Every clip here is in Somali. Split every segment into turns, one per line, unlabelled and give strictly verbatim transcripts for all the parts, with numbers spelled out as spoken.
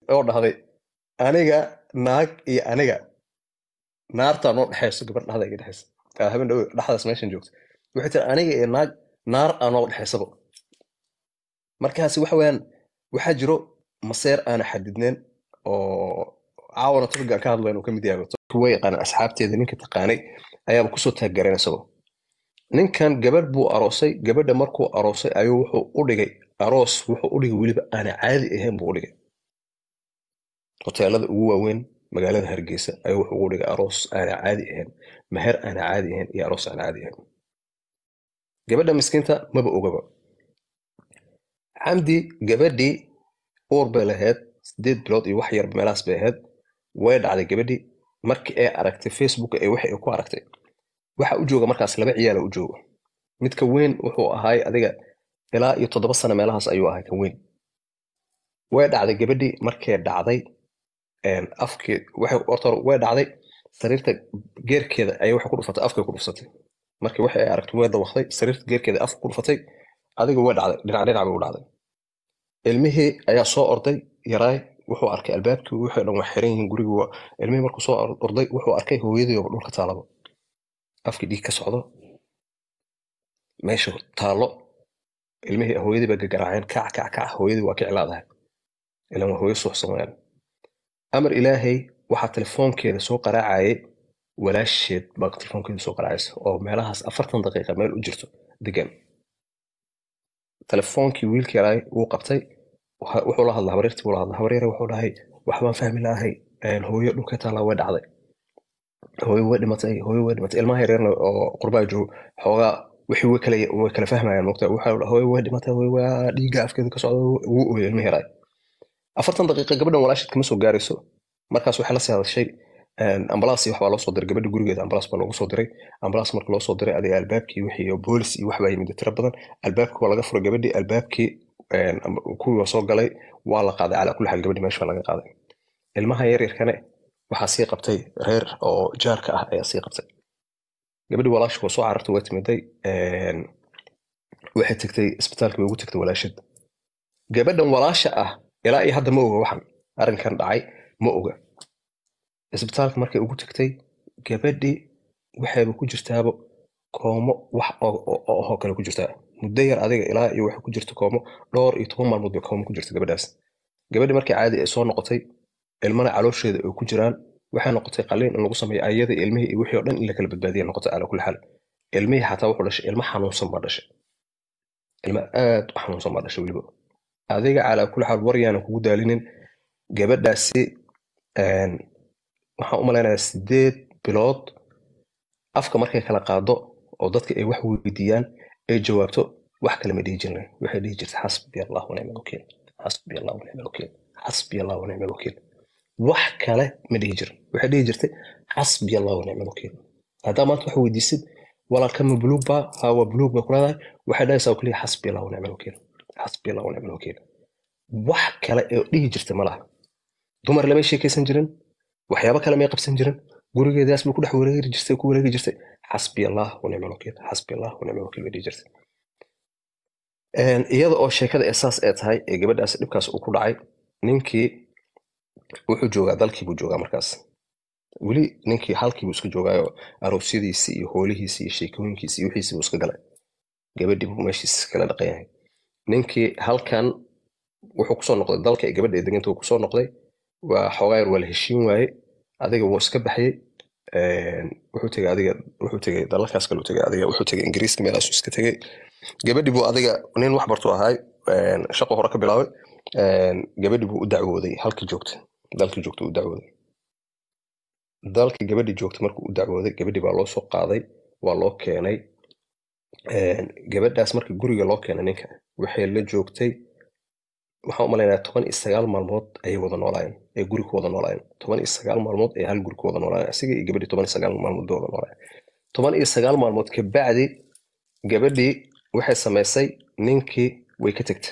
oo dhahday aniga naag iyo aniga naarta noo dhaxayso gabadh dhahda iga dhaxayso aa habeen dhow dhaxdaas meeshan joogto waxay tiri aniga iyo naag naar aan noo dhaxaysaba markaasi waxa weeyaan waxaa jiro maseer aan xadidneen oo caawana topigan ka hadlayno ka mid yahay way yaqaanaan asxaabteeda ninka taqaanay ayaaba kusoo taaggareen isagoo ninkan gabadh buu aroosay gabadha markuu aroosay ayuu wuxuu u dhigay aroos wuxuu u dhigay weliba aan caadi ahayn buu u dhigay hoteelada ugu waaweyn magaalada hargeysa ayuu wuxuu ugu dhigay aroos aan caadi ahayn meher aan caadi ahayn iyo aroos aan caadi ahayn gabadha miskiinta maba ogaba xamdi gabadhii uur bay lahayd sideed bilood iyo wax yar meelahaas bay ahayd way dhacday gabadhii markii ay aragtay facebook ee waxa ay ku aragtay waxa u jooga markaas laba ciyaal u jooga midka weyn wuxuu ahaay adiga ilaa iyo toddoba sano meelahaas ayuu ahay ka weyn way dhacday gabadhii markay dhacday afkii waxay horta way dhacday sariirta geerkeeda ayay waxa ku dhufatay afkay ku dhufatay markii waxa ay aragtay way dawaqday sariirta geerkeeda afka ku dhufatay adiga way dhacday dhinac dhinac bay u dhacday ilmihii ayaa soo orday yaraay wuxuu arkay albaabkii wixii dhan wax xiran yihiin guriga ilmihii markuu soo orday wuxuu arkay hooyadii oo dhulka taalaba afkii dhiig ka socdo meesha taalo ilmihii hooyadii baa gagaraaceen kac kac kac hooyadii waa ka cilaadahay ilan waa hooyo suuxsan wayaan amar ilaahay waxaa telefoonkeeda soo qaraacayay walaasheed baa telefoonkeeda soo qaraacaysa oo meelahaas afartan daqiiqa meel u jirto degan telefoonkii wiilkii yaraay wuu qabtay wuxuu la hadlaa habaryartii wuu la hadlaa habaryare wuxuu dhahay waxbaan fahmi lahay hooyo dhulka taala way dhacday hooyo way dhimatay hooyo way dhimatay ilmaha yaryarna oo qurbaa joogo xoogaa wixii way kala way kala fahmayaan moogtaa waxa hooyo way dhimatay hooyo waa dhiigga afkeeda ka socda wuu ooyay ilmaha yaraay afartan daqiiqa gabadhan walaashid kama soo gaarayso markaas waxay la sii hadashay ambalaas iyo waxbaa loo soo diray gabadha gurigeeda ambalaas baa loogu soo diray ambalaas marka loo soo diray adiga albaabkii wixii oo boolis iyo waxbaa yimid tiro badan albaabkii waa laga furay gabadhii albaabkii kuwii waa soo galay waa la qaaday calaa kulli xaal gabadhii meesha waa laga qaaday ilmaha yaryarkane waxaa sii qabtay reer oo jaarka ah ayaa sii qabtay gabadhii walaashii waa soo carartay way timiday waxay tagtay isbitaalkii way ugu tagtay walaashad gabadhan walaasha ah ilaa iyo hadda ma oga waxan arrinkan dhacay ma oga isbitaalka markay ugu tagtay gabadhii waxayba ku jirtaaba koomo wax oo kale ku jirtaa muddo yar adiga ilaa iyo waxay ku jirta koomo dhowr iyo toban maalmood bay koomo ku jirta gabadhaas gabadhii markii caadi ay soo noqotay ilmana caloosheeda ay ku jiraan waxay noqotay qaliin in lagu sameeyo ayada ilmihii iyo wixii oo dhan in la kala badbaadiya noqotay calaa kulli xaal ilmihii xataa wuxuu dhashay ilmo xanuunsan baa dhashay ilmo aad u xanuunsan baa dhashay weliba adiga calaa kulli xaal waryaana kugu daalinin gabadhaasi waxaan u malaynayaa sideed bilood afka markay kala qaado oo dadka ay wax weydiiyaan ay jawaabto wax kale ma dhihi jirnay waxay dhihi jirtay xasbi allah wa nicma alwakiil xasbi allah wa nicma alwakiil xasbi allah wa nicma alwakiil wax kale ma dhihi jirin waxay dhihi jirtay xasbi allah wa nicma alwakiil haddaa maanta wax weydiisid walaalka ma buluug baa haa waa buluug baa kulaadahay waxay dhahaysaa oo keliya xasbi allah wa nicma alwakiil xasbi allah wa nicma alwakiil wax kale ee dhihi jirtay ma laha dumar lamay sheekaysan jirin waxyaabo kale may qabsan jirin gurigeedaas bay ku dhex wareegi jirtay ku wareegi jirtay xasbi allah wa nicma alwakiil xasbi allah wa nicma alwakiil bay dhihi jirtay iyada oo sheekada esaas ee tahay ee gabadhaas dhibkaas uu ku dhacay ninkii wuxuu joogaa dalkii buu joogaa markaas weli ninkii halkii buu iska joogaayo aroosyadiisii iyo hoolihiisii iyo sheekooyinkiisii iyo wixiisii buu iska galay gabadhii buu meeshiis kala dhaqan yahay ninkii halkan wuxuu kusoo noqday dalka ee gabadha ee deganta uu kusoo noqday waa xoogaa yar waa la heshiin waaye adiga wuu iska baxayay wuxuu tegay adiga wuxuu tegay dalalkaas kale uu tegay adiga wuxuu tegay ingiriiska meelaasuu iska tegay gabadhii buu adiga nin wax bartuu ahaay shaqo hore ka bilaabay gabadhii buu u dacwooday halkii joogtay dalkii joogtay u dacwooday dalkii gabadhii joogtay markuu u dacwooday gabadhii baa loo soo qaaday waa loo keenay gabadhaas markii guriga loo keenay ninka waxay la joogtay waxaan u malaynayaa toban iyo sagaal maalmood ayay wada noolaayeen ay guri ku wada noolaayeen toban iyo sagaal maalmood ay hal guri ku wada noolaayeen asiga iyo gabadhii toban iyo sagaal maalmood bay wada noolaayeen toban iyo sagaal maalmood ka bacdi gabadhii waxay samaysay ninkii way ka tagtay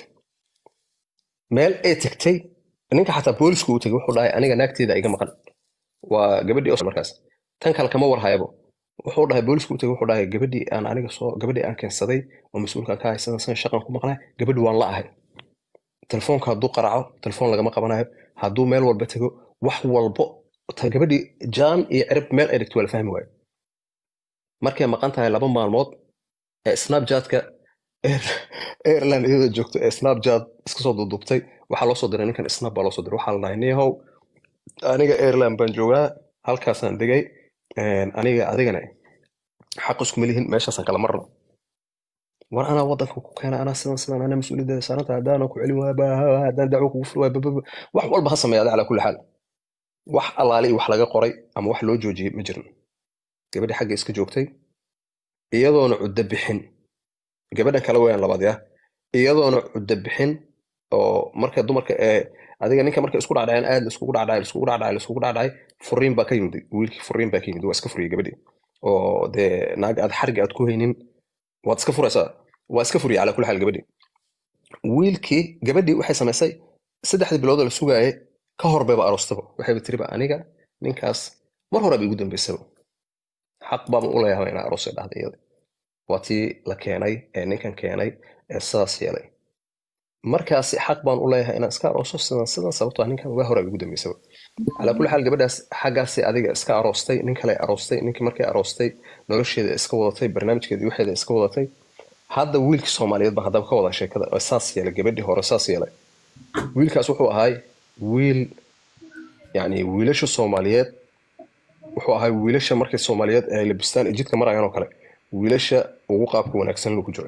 meel ay tagtay ninka xataa boolisku uu tagay wuxuu dhahay aniga naagteeda iga maqan waa gabadhii oo markaas tan kale kama warhayabo wuxuu dhahay boolisku uu tagay wuxuu dhahay gabadhii aan aniga soo gabadhii aan keensaday oo mas-uulkan ka haysan san shaqan ku maqnaa gabadhii waan la ahay telefoonka hadduu qaraco telefoon lagama qabanayo hadduu meel walba tago wax walbo ta gabadhii jaan iyo cirib meel ay dhigto waa la fahmi waayo markay maqan tahay laba maalmood ee snapchatka airline iyadoo joogto ee snapchat iska soo duduubtay waxaa loo soo diray ninkan snap baa loo soo diray waxaa la dhahay niyahow aniga airline baan joogaa halkaasaan degay aniga adigana xaq iskuma lihin meeshaasaan kala marno war anaa wadanka ku keena anaa sidan sidan anaa mas-uuliyaddeeda saaranta haddaana ku celin waaya haddaan dacwo kugu fur waaya bababa wax walba ha sameeya calaa kulli xaal wax allaali wax laga qoray ama wax loo joojiyey ma jirin gabadhi xagga iska joogtay iyadoona cuddo bixin gabadha kale weeyaan labaadya iyadoona cuddo bixin oo marka dumarka ee adiga ninka marka isku dhacdhaceen aad iskugu dhacdhacay iskugu dhacdhacay iskugu dhacdhacay furiin baa ka yimid wiilkii furiin baa ka yimid waa iska furiyay gabadhii oo dee naag aad xariga aad ku haynin waad iska furaysaa waa iska furiyay calaa kulli xaal gabadhii wiilkii gabadhii waxay samaysay saddexdii bilood oo la sugaayay ka hor bayba aroostaba waxayba tiriba aniga ninkaas mar hore bay igu dambaysaba xaq baan u leeyahay inaa aroosay dhahday iyada waa tii la keenay ee ninkan keenay ee sidaas yeelay markaasi xaq baan u leeyahay inaan iska arooso sidan sidan sababtoo ah ninkan waa hore igu dambaysaba calaa kulli xaal gabadhaas xaggaasi adiga iska aroostay nin kale aroostay ninkii markay aroostay nolosheeda iska wadatay barnaamijkeeda waxeeda iska wadatay hadda wiilkii soomaaliyeed baan haddaba ka wadaa sheekada oo saas yeelay gabadhii hore saas yeelay wiilkaas wuxuu ahay wiil yacni wiilasha soomaaliyeed wuxuu ahay wiilasha markay soomaaliyeed ay labistaan jidka marayaan oo kale wiilasha ugu qaabka wanaagsan loo ku jiray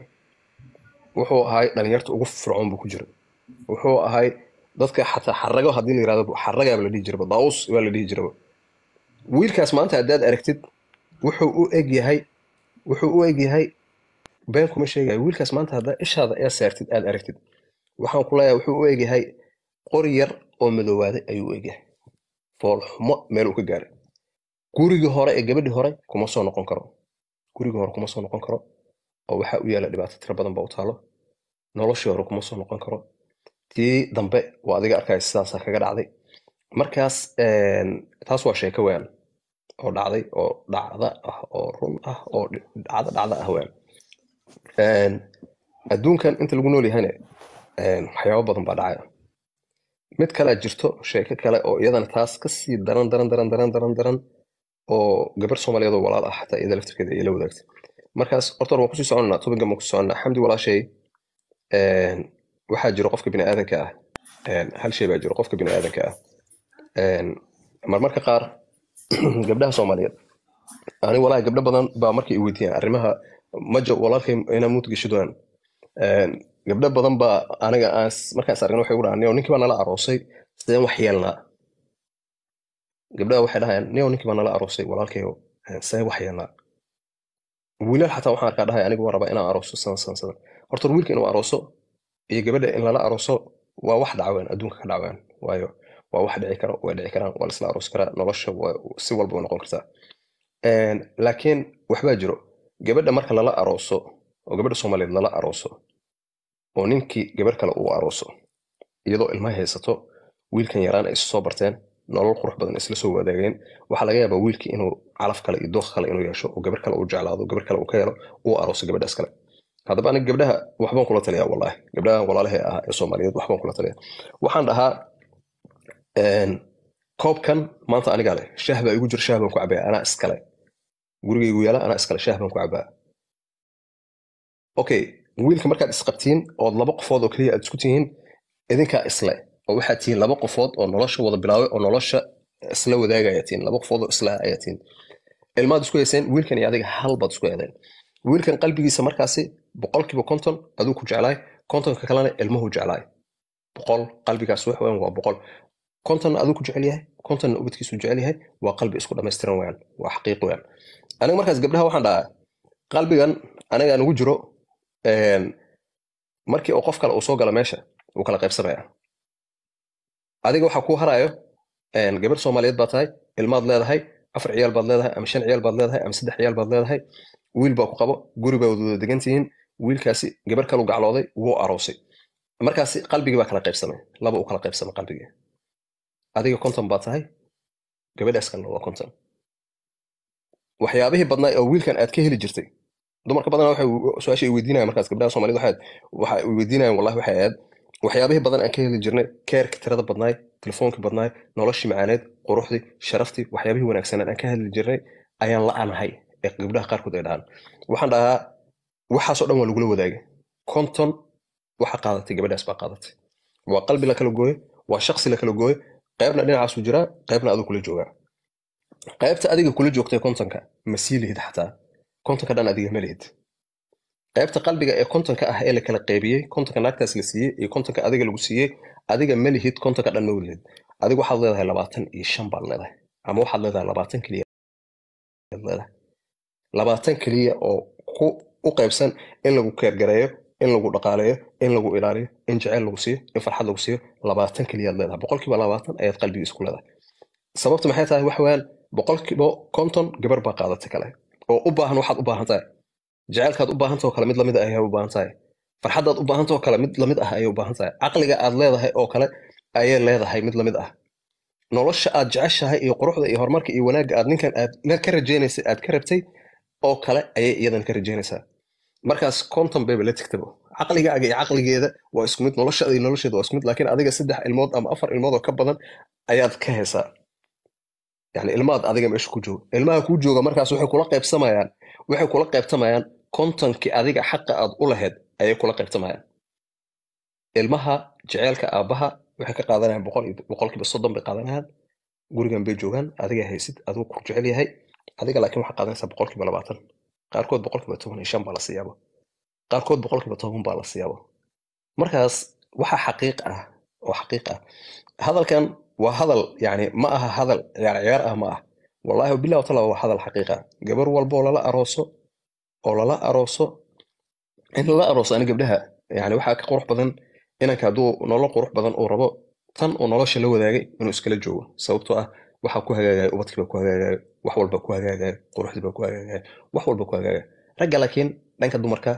wuxuu ahay dhalinyarta ugu fircoon buu ku jiray wuxuu ahay dadka xataa xarago haddii la yirahdo xaragaaba la dhihi jiraba daawus waa la dhihi jiraba wiilkaas maanta haddaad aragtid wuxuu u eg yahay wuxuu u eg yahay been kuma sheegayo wiilkaas maanta haddaa ishaada ee saartid aad aragtid waxaan ku leeyahay wuxuu u eg yahay qori yar oo madoowaaday ayuu u eg yahay foolxumo meel uu ka gaaray gurigii hore ee gabadhii hore kuma soo noqon karo gurigii hore kuma soo noqon karo oo waxaa u yaala dhibaato tiro badan baa u taalo noloshii hore kuma soo noqon karo tii dambe waa adiga arkaya sidaasaa kaga dhacday markaas taas waa sheeko weyn oo dhacday oo dhacda ah oo run ah oo dhacda dhacda ah weyn adduunkan inta lagu nool yahayna waxyaabo badan baa dhacaya mid kale jirto sheeko kale oo iyadana taas kasii daran daran daran daran daran daran oo gabar soomaaliyeed oo walaal ah xataa iyada laftirkeeda ay la wadaagtay markaas horta waan kusii soconaa tobankan waan kusii soconaa xamdi walaashay waxaa jiro qofka biniaadanka ah hal shay baa jiro qofka biniaadanka ah marmarka qaar gabdhaha soomaaliyeed ani walaahi gabdho badan baa markay i weydiiyaan arrimaha majo walaalkay inaa muut gashi doonaan gabdho badan baa aniga aan markaas aragna waxay ugu dhahaan niyow ninkii baa nala aroosay sideen wax yeelnaa gabdhaha waxay dhahayaan niyow ninkii baa nala aroosay walaalkayo sideen wax yeelnaa wiilal xataa waxaan arkaa dhahay anigu waan rabaa inaan arooso sidan sidan sidan horta wiilka inuu arooso iyo gabadha in lala arooso waa wax dhacween adduunka ka dhacween waayo waa wax dhici karo way dhici karaan waa laisla aroosi karaa nolosha si walba way noqon kartaa laakiin waxbaa jiro gabadha marka lala arooso oo gabadha soomaaliyeed lala arooso oo ninkii gabarh kale uu arooso iyadoo ilmaha haysato wiilkan yaraan ay soo barteen nolol qurux badan isla soo wadaageen waxaa laga yaabaa wiilkii inuu calaf kale iyo dooq kale inuu yeesho oo gabar kale uu jeclaado gabar kale uu ka helo uu arooso gabadhaas kale haddaba aniga gabdhaha waxbaan kula taliyaa wallaahi gabdhaha walaalahay ah ee soomaaliyeed waxbaan kula taliyaa waxaan dhahaa koobkan maanta anigaa leh shaah baa igu jira shaah baan ku cabaya anaa iskale gurigaygu yaala anaa iskale shaah baan ku cabaa okay wiilka markaad isqabtiin ood laba qofood oo keliya aad isku tihiin idinkaa isle oo waxaad tihiin laba qofood oo nolosha wada bilaabay oo nolosha isla wadaagaya tihiin laba qofood oo isla ayaa tihiin ilmaad isku yeeseen wiilkan iyo adiga hal baad isku yeedeen wiilkan qalbigiisa markaasi boqolkiiba konton aduu ku jeclaay kontonka kalena ilmuhu jeclaay boqol qalbigaas wax weyn waa boqol kontonna aduu ku jecel yahay kontonna ubadkiisu jecel yahay waa qalbi isku dhammaystiran weyaan waa xaqiiq weyaan aniga markaas gabdhaha waxaan dhahaa qalbigan aniga aan ugu jiro markii oo qof kale uu soo gala meesha wuu kala qaybsamaya adiga waxaa kuu harayo gabar soomaaliyeed baa tahay ilmaad leedahay afar ciyaal baad leedahay ama shan ciyaal baad leedahay ama saddex ciyaal baad leedahay wiil baa ku qabo guri baa wada degan tihiin wiilkaasi gabar kalu gaclooday wuu aroosay markaasi qalbigii baa kala qaybsamay laba uu kala qaybsamay qalbigii adiga konton baa tahay gabadhaas kalena waa konton waxyaabihii badnaa oo wiilkan aad ka heli jirtay dumarka badanaa waxay su-aasha ay weydiinayaan markaas gabdhaha soomaaliyed waxay waxay weydiinayaan wallahi waxay ahayd waxyaabihii badan aan ka heli jirnay keerka tirada badnaay telefoonka badnaay noloshii macaaneed quruxdii sharaftii waxyaabihii wanaagsanaan aan ka hadli jirnay ayaan la-aanahay ee gabdhaha qaarkood ay dhahaan waxaan dhahaa waxaasoo dhan waa lagula wadaagay konton waxa qaadatay gabadhaas baa qaadatay waa qalbi la kala gooye waa shaqsi la kala gooye qaybna dhinacaasu jiraa qaybna aduu kula joogaa qaybta adiga kula joogtay kontonka ma sii lihid xataa kontonka dhan adiga ma lihid qaybta qalbiga ee kontonka ah ee la kala qaybiyey kontonka naagtaas la siiyey iyo kontonka adiga lagu siiyey adiga ma lihid kontonka dhan ma lihid adiga waxaad leedahay labaatan iyo shan baad leedahay ama waxaad leedahay labaatan keliya leedahay labaatan keliya oo ku u qaybsan in lagu keergareeyo in lagu dhaqaaleeyo in lagu ilaaliyo in jaceyl lagu siiyo in farxad lagu siiyo labaatan keliyaad leedahay boqolkiiba labaatan ayaad qalbigiisa ku leedahay sababtu maxay tahay wax weeyaan boqolkiiba konton gabar baa qaadatay kale oo u baahan waxaad u baahan tahay jaceylkaad u baahan tahay oo kale mid lamid ah ayay u baahan tahay farxadaad u baahan tahay oo kale mid lamid ah ayay u baahan tahay caqliga aad leedahay oo kale ayay leedahay mid lamid ah nolosha aad jeceshahay iyo quruxda iyo horumarka iyo wanaagga aad ninkan aad ka rajaynaysay aad ka rabtay oo kale ayay iyadan ka rajaynaysaa markaas konton bayba la tigtabo caqligaaga iyo caqligeeda waa isku mid noloshaada iyo nolosheeda waa isku mid laakiin adiga saddex ilmood ama afar ilmood oo ka badan ayaad ka haysaa yani ilmaad adiga meesha ku jooga ilmaha kuu jooga markaas waxay kula qaybsamayaan waxay kula qaybtamayaan kontonkii adiga xaqa aad u lahayd ayay kula qaybtamayaan ilmaha jeceylka aabbaha waxay ka qaadanayaan boqolkiiba soddon bay qaadanayaan gurigan bay joogaan adiga haysid adigu ku jecel yahay adiga laakiin waxaa qaadanaysaa boqolkiiba labaatan qaarkood boqolkiiba toban iyo shan baa la siyaabo qaarkood boqolkiiba toban baa la siyaabo markaas waxa xaqiiq ah oo xaqiiq ah hadalkan waa hadal yani ma aha hadal ciyaar ciyaar ah ma ah wallahi billahi taala waa hadal xaqiiq ah gabar walba oo lala arooso oo lala arooso in lala arooso ani gabdhaha yani waxaa ka qurux badan inanka hadduu nolol qurux badan uu rabo tan uu nolosha la wadaagay inuu iskala joogo sababtoo ah waxaa ku hagaagaya ubadkii baa ku hagaagaya wax walba ku hagaagaya quruxdii baa ku hagaagaya wax walba ku hagaagaya ragga laakiin dhanka dumarka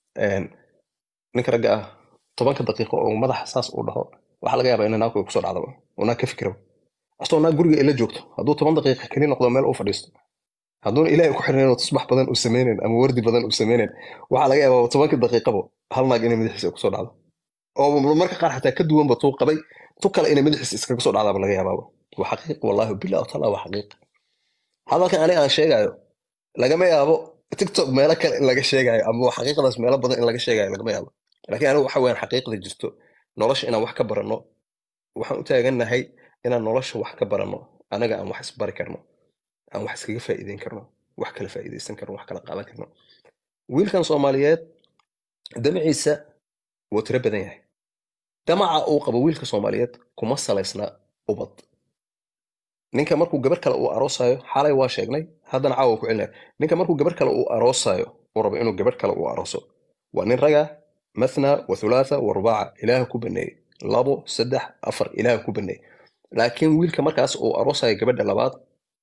ninka ragga ah tobanka daqiiqo oo madaxa saas uu dhaho waxaa laga yaabaa in naagku ay kusoo dhacdaba oo naag ka fikiro astoo naag guriga ila joogto hadduu toban daqiiqa keli noqdo meel uu fadhiisto hadduuna ilaahay ku xirnayn oo tusbax badan uu sameynayn ama wardi badan uu sameynayn waxaa laga yaabaa tobanka daqiiqabo hal naag inay madaxiisa kusoo dhacdo oo marka qaar xataa ka duwanba tuu qabay tu kale inay madaxiisa iskaga soo dhacdaaba laga yaabaaba waa xaqiiq wallahi billahi taala waa xaqiiq hadalkan aniga aan sheegayo lagama yaabo tiktok meelo kale in laga sheegayo ama xaqiiqdaas meelo badan in laga sheegayo lagama yaabo laakiin anigu waxa weeyaan xaqiiqda jirto nolosha inaan wax ka baranno waxaan u taagannahay inaan nolosha wax ka baranno anaga aan wax isbari karno aan wax iskaga faa'iideyn karno wax kala faa'iideysan karno wax kala qaadan karno wiilkan soomaaliyeed damaciisa wuu tiro badan yahay damaca uu qabo wiilka soomaaliyeed kuma salaysna ubad ninka markuu gabar kale uu aroosayo xalay waa sheegnay haddana caawa ku celinaya ninka markuu gabar kale uu aroosayo uu rabo inuu gabar kale uu arooso waa nin raga mathna wa thulaatha wa rubaaca ilaaha ku baneeyey labo saddex afar ilaaha ku baneeyey laakiin wiilka markaas uu aroosayo gabadha labaad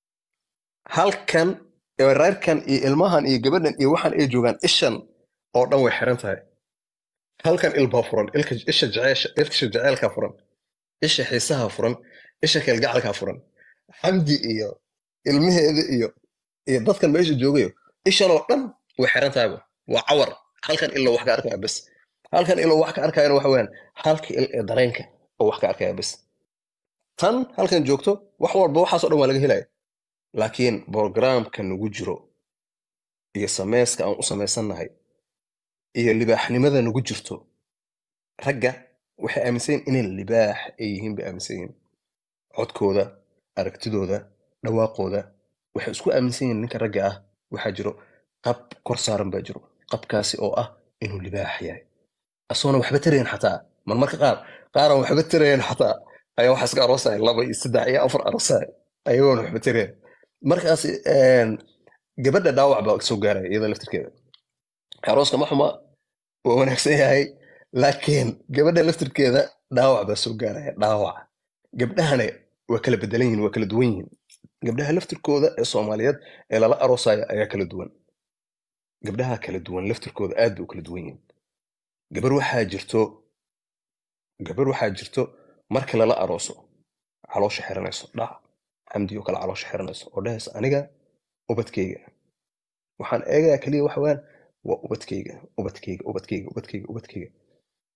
halkan reerkan iyo ilmahan iyo gabadhan iyo waxaan ay joogaan ishan oo dhan way xiran tahay halkan ilbaa furan isha jaceylka furan isha xiisaha furan isha kalgacalka furan xamdi iyo ilmaheeda iyo iyo dadkan meesha joogayo ishan oo dhan way xiran tahay waa cawar halkan ilaa wax ka arkaya bas halkan ilaa wax ka arkayana waxa weeyaan halka il ee dareenka oo wax ka arkaya bas tan halkan joogto wax walba waxaas oo dhan waa laga helaya laakiin programka nagu jiro iyo samayska aan u samaysannahay iyo libaaxnimada nagu jirto ragga waxay aaminsan yihiin inay libaax ay yihiin bay aaminsan yihiin codkooda aragtidooda dhawaaqooda waxay isku aaminsan yihiin ninka ragga ah waxaa jiro qab kor saaran baa jiro qabkaasi oo ah inuu libaax yahay asoona waxba tarayn xataa marmarka qaar qaaran waxba tarayn xataa ayaa waxa iska aroosaya laba iyo saddex iyo afar aroosaya ayagoon waxba tarayn markaas gabadha dhaawac baa soo gaaraya iyada laftirkeeda arooska ma xuma waa wanaagsan yahay laakiin gabadha laftirkeeda dhaawac baa soo gaaraya dhaawac gabdhahana waa kala bedelan yihiin waa kala duwan yihiin gabdhaha laftirkooda ee soomaaliyeed ee lala aroosaya ayaa kala duwan gabdhaha kala duwan laftirkooda aad bay u kala duwan yihiin gabar waxaa jirto gabar waxaa jirto marka lala arooso caloosha xiranayso dhac xamdiyo kale caloosha xiranayso oo dhahaysa aniga ubadkayga waxaan eegayaa keliya waxa weeyaan waa ubadkayga ubadkayga ubadkayga ubadkayga ubadkayga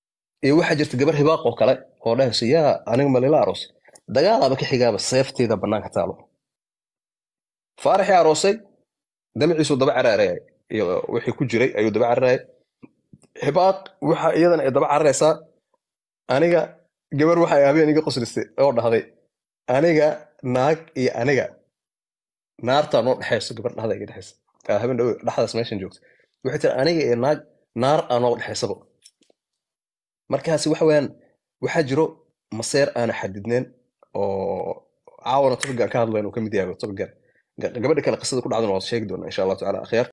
iyo waxaa jirta gabar hibaaq oo kale oo dhahayso yaa aniga malila aroos dagaalaaba ka xigaaba seefteeda bannaanka taalo faaraxii aroosay damaciisuu daba caraarayay iyo wixii ku jiray ayuu daba cararayay hibaaq waxa iyadana ay daba cararaysaa aniga gabar waxay habeen iga qoslistay oo dhahday aniga naag iyo aniga naartaa noo dhexayso gabar dhahda iga dhexaysa habeen dhow dhexdaas meeshan joogta waxay tiri aniga iyo naag naar aa noo dhexaysaba markaasi waxa weeyaan waxaa jiro maseer aana xadidneen oo caawana topigan ka hadlayn uu ka mid yahay topigan gabadha kale qisada ku dhacdana waa sheegi doonaa insha allahu tacaala akhyaar